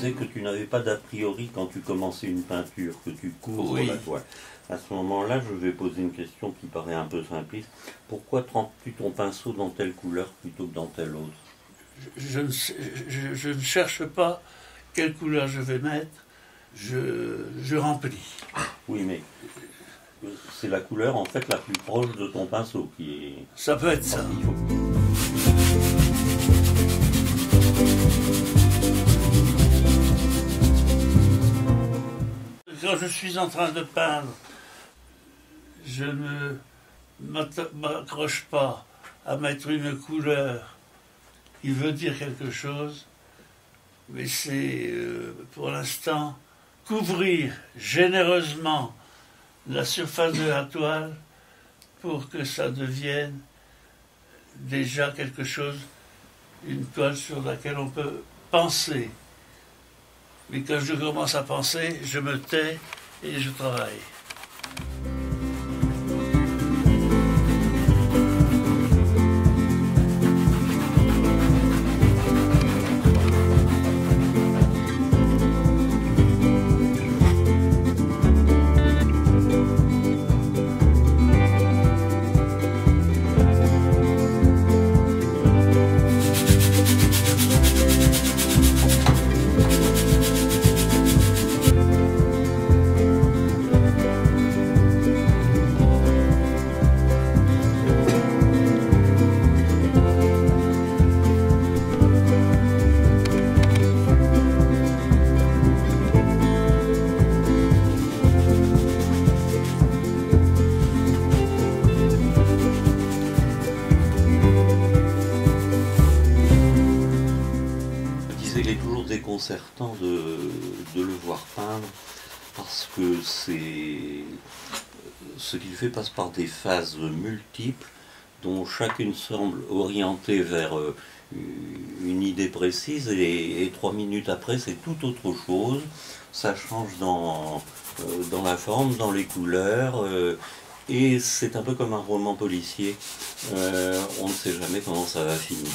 disais que tu n'avais pas d'a priori quand tu commençais une peinture, que tu couvres Oui. la toile. À ce moment-là, je vais poser une question qui paraît un peu simpliste. Pourquoi trempes-tu ton pinceau dans telle couleur plutôt que dans telle autre? Je ne cherche pas quelle couleur je vais mettre, je remplis. Oui, mais c'est la couleur en fait la plus proche de ton pinceau qui est... Ça peut être ça. Il faut... Quand je suis en train de peindre, je ne m'accroche pas à mettre une couleur qui veut dire quelque chose, mais c'est pour l'instant couvrir généreusement la surface de la toile pour que ça devienne déjà quelque chose, une toile sur laquelle on peut penser. Mais quand je commence à penser, je me tais et je travaille. Il est toujours déconcertant de le voir peindre parce que ce qu'il fait passe par des phases multiples dont chacune semble orientée vers une idée précise et 3 minutes après c'est tout autre chose. Ça change dans la forme, dans les couleurs et c'est un peu comme un roman policier. On ne sait jamais comment ça va finir.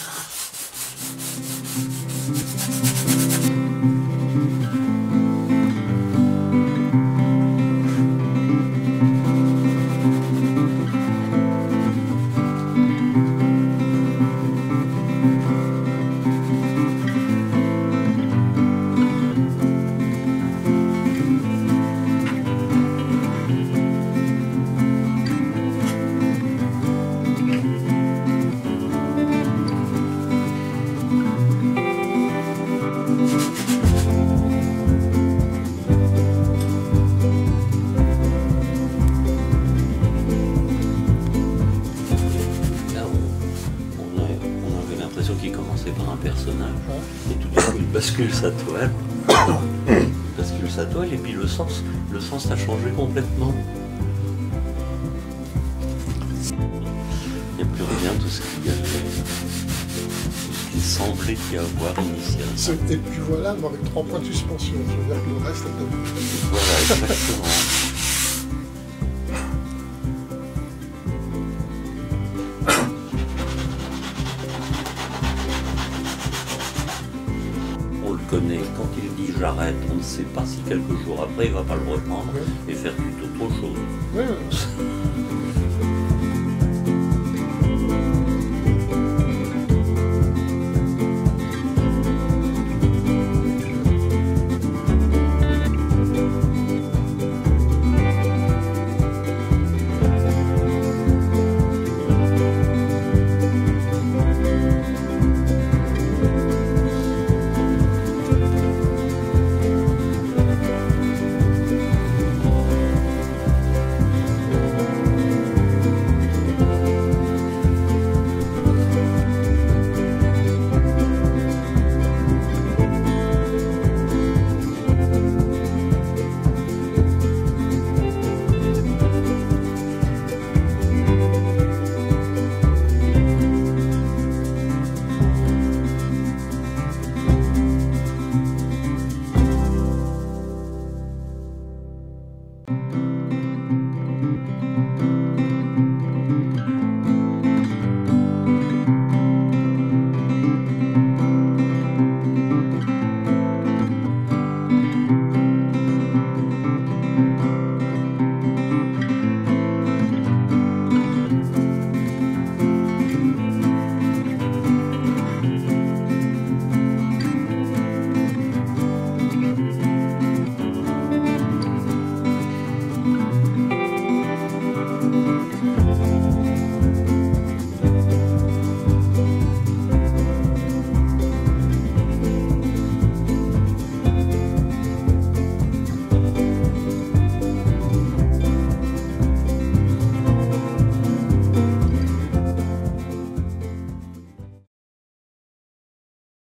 Qui commençait par un personnage et tout d'un coup il bascule sa toile et puis le sens a changé complètement. Il n'y a plus rien, tout ce qu'il semblait y avoir initialement. Et puis voilà, avec 3 points de suspension, je veux dire que le reste est... Voilà, exactement. Connaît. Quand il dit j'arrête, on ne sait pas si quelques jours après il ne va pas le reprendre et faire tout autre chose. Oui.